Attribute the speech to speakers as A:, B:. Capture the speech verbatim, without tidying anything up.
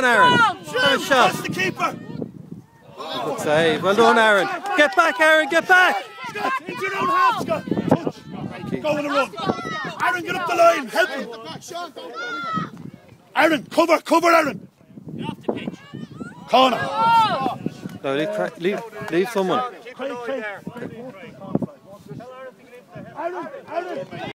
A: on, Aaron. Have a shot.
B: That's the keeper.
A: Good save. Well done, Aaron. Get back, Aaron. Get back.
B: Scott, into your own half, Scott. Touch. Go on a run. Aaron, get up the line. Help him. Aaron, cover, cover, Aaron. Corner.
A: No, leave, leave, leave someone.
B: Aaron, Aaron.